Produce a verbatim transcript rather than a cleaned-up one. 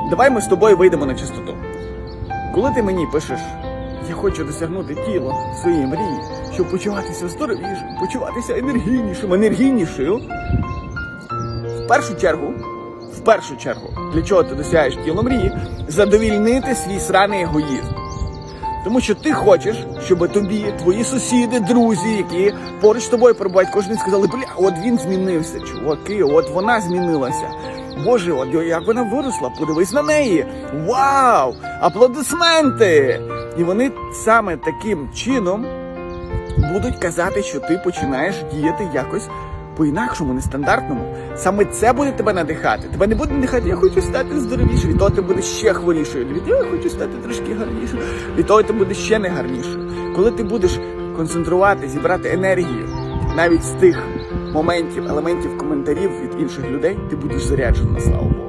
давай ми з тобою вийдемо на чистоту. Коли ти мені пишеш, я хочу досягнути тіла своєї мрії, щоб почуватися здоровішим, почуватися енергійнішим, енергійнішою, в першу чергу, в першу чергу, для чого ти досягаєш тіло мрії? Задовільнити свій сраний егоїзм. Тому що ти хочеш, щоб тобі, твої сусіди, друзі, які поруч з тобою перебувають, кожен сказали, бля, от він змінився, чуваки, от вона змінилася. Боже, от як вона виросла, подивись на неї. Вау! Аплодисменти! І вони саме таким чином будуть казати, що ти починаєш діяти якось по-інакшому, нестандартному. Саме це буде тебе надихати. Тебе не буде надихати, я хочу стати здоровішою, від того ти будеш ще хворішою. Від того я хочу стати трошки гарнішою, від того ти будеш ще не гарнішою. Коли ти будеш концентрувати, зібрати енергію навіть з тих моментів, елементів, коментарів від інших людей, ти будеш заряджена, слава Богу.